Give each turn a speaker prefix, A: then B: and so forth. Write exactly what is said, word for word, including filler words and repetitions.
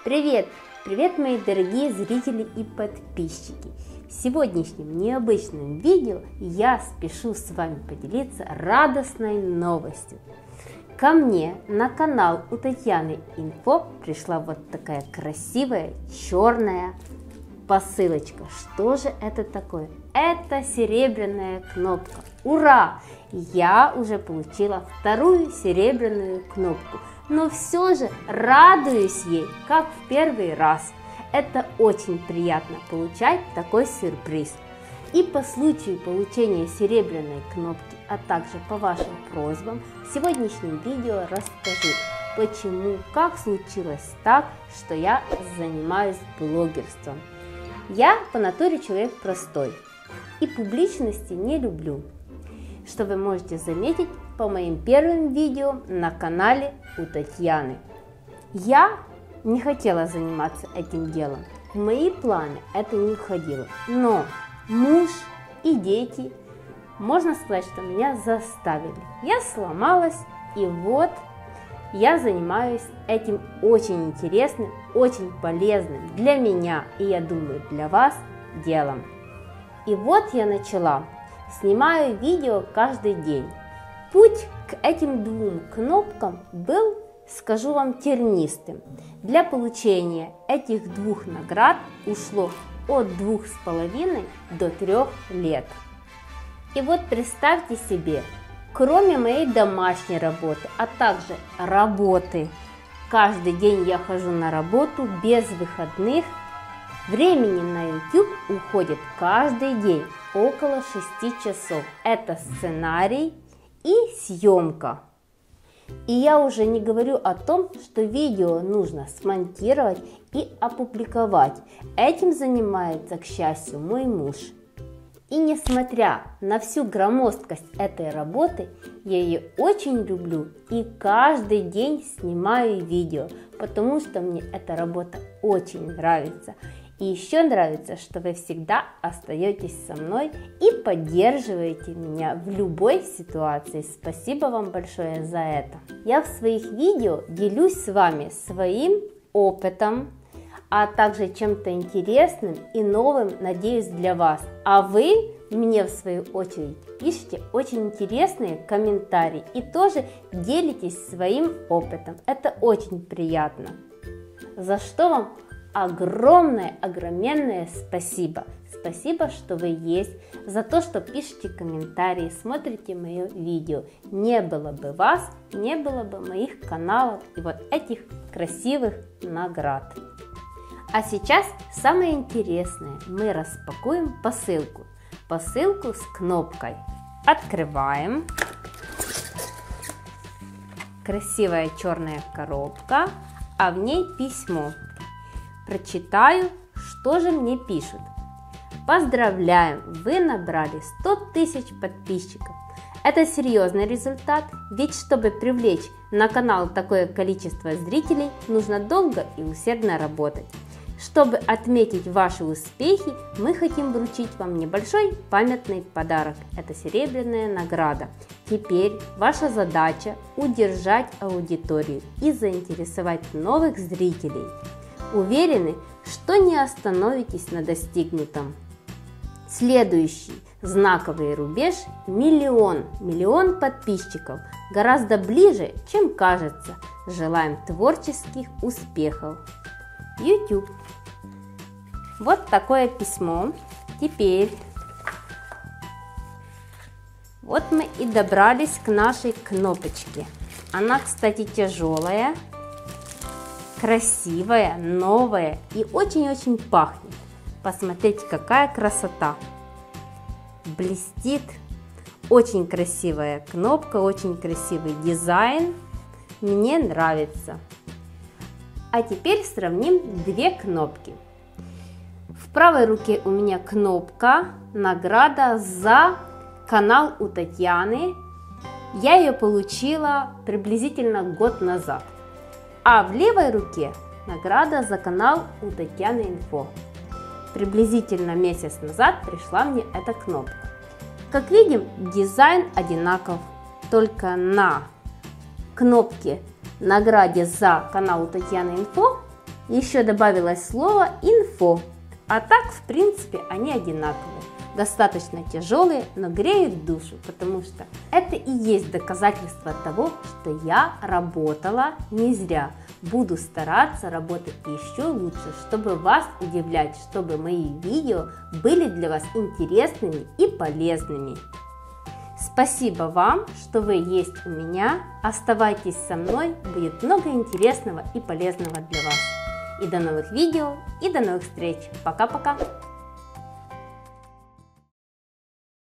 A: Привет! Привет, мои дорогие зрители и подписчики! В сегодняшнем необычном видео я спешу с вами поделиться радостной новостью. Ко мне на канал у Татьяны Инфо пришла вот такая красивая черная посылочка. Что же это такое? Это серебряная кнопка. Ура! Я уже получила вторую серебряную кнопку, но все же радуюсь ей, как в первый раз. Это очень приятно получать такой сюрприз. И по случаю получения серебряной кнопки, а также по вашим просьбам, в сегодняшнем видео расскажу, почему, как случилось так, что я занимаюсь блогерством. Я по натуре человек простой и публичности не люблю, что вы можете заметить по моим первым видео на канале у Татьяны. Я не хотела заниматься этим делом, в мои планы это не входило, но муж и дети, можно сказать, что меня заставили. Я сломалась, и вот я занимаюсь этим очень интересным, очень полезным для меня и, я думаю, для вас делом. И вот я начала. Снимаю видео каждый день. Путь к этим двум кнопкам был, скажу вам, тернистым. Для получения этих двух наград ушло от двух с половиной до трех лет. И вот представьте себе, кроме моей домашней работы, а также работы, каждый день я хожу на работу без выходных, времени на YouTube уходит каждый день около шести часов. Это сценарий и съемка. И я уже не говорю о том, что видео нужно смонтировать и опубликовать. Этим занимается, к счастью, мой муж. И несмотря на всю громоздкость этой работы, я ее очень люблю и каждый день снимаю видео, потому что мне эта работа очень нравится. И еще нравится, что вы всегда остаетесь со мной и поддерживаете меня в любой ситуации. Спасибо вам большое за это. Я в своих видео делюсь с вами своим опытом, а также чем-то интересным и новым, надеюсь, для вас. А вы мне, в свою очередь, пишите очень интересные комментарии и тоже делитесь своим опытом. Это очень приятно. За что вам огромное, огроменное спасибо. Спасибо, что вы есть, за то, что пишете комментарии, смотрите мои видео. Не было бы вас, не было бы моих каналов и вот этих красивых наград. А сейчас самое интересное. Мы распакуем посылку. Посылку с кнопкой. Открываем. Красивая черная коробка, а в ней письмо. Прочитаю, что же мне пишут. Поздравляем, вы набрали сто тысяч подписчиков. Это серьезный результат, ведь чтобы привлечь на канал такое количество зрителей, нужно долго и усердно работать. Чтобы отметить ваши успехи, мы хотим вручить вам небольшой памятный подарок. Это серебряная награда. Теперь ваша задача удержать аудиторию и заинтересовать новых зрителей. Уверены, что не остановитесь на достигнутом. Следующий знаковый рубеж – миллион. Миллион подписчиков. Гораздо ближе, чем кажется. Желаем творческих успехов. YouTube. Вот такое письмо. Теперь вот мы и добрались к нашей кнопочке. Она, кстати, тяжелая, красивая, новая и очень-очень пахнет. Посмотрите, какая красота! Блестит. Очень красивая кнопка, очень красивый дизайн. Мне нравится. А теперь сравним две кнопки. В правой руке у меня кнопка «Награда за канал у Татьяны». Я ее получила приблизительно год назад. А в левой руке награда за канал у Татьяны Инфо. Приблизительно месяц назад пришла мне эта кнопка. Как видим, дизайн одинаков, только на кнопке награде за канал у Татьяны Инфо еще добавилось слово «инфо». А так, в принципе, они одинаковые. Достаточно тяжелые, но греют душу, потому что это и есть доказательство того, что я работала не зря. Буду стараться работать еще лучше, чтобы вас удивлять, чтобы мои видео были для вас интересными и полезными. Спасибо вам, что вы есть у меня. Оставайтесь со мной, будет много интересного и полезного для вас. И до новых видео, и до новых встреч. Пока-пока!